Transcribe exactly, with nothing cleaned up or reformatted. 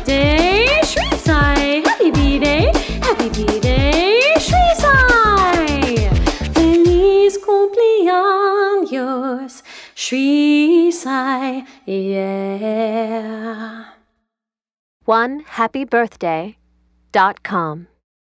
birthday, Shri Sai. Happy B-Day, happy B-Day, Shri Sai. Feliz cumpleaños, Shri Sai, yeah. one happy birthday dot com